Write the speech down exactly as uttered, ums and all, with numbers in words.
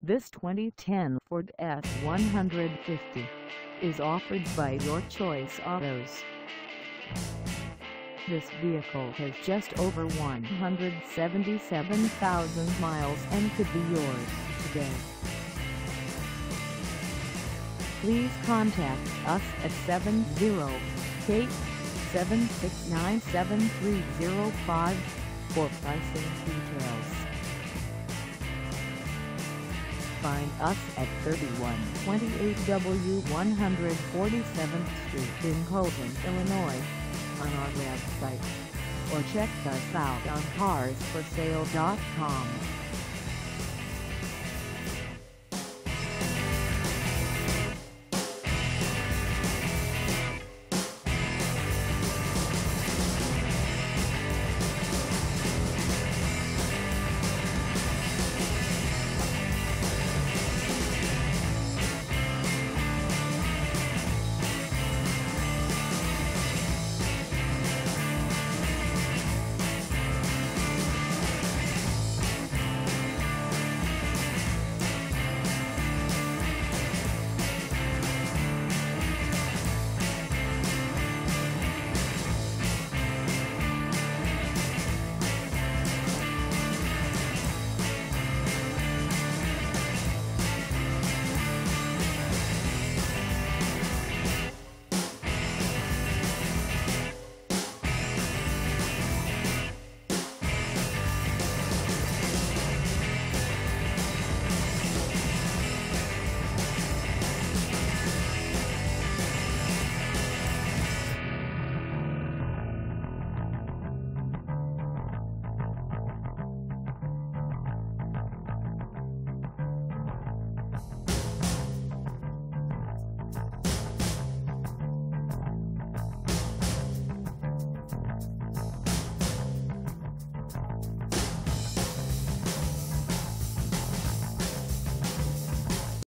This twenty ten Ford F one fifty is offered by Your Choice Autos. This vehicle has just over one hundred seventy-seven thousand miles and could be yours today. Please contact us at seven zero eight, seven six nine, seven three zero five for pricing details. Find us at thirty-one twenty-eight W one forty-seventh Street in Colton, Illinois, on our website, or check us out on cars for sale dot com.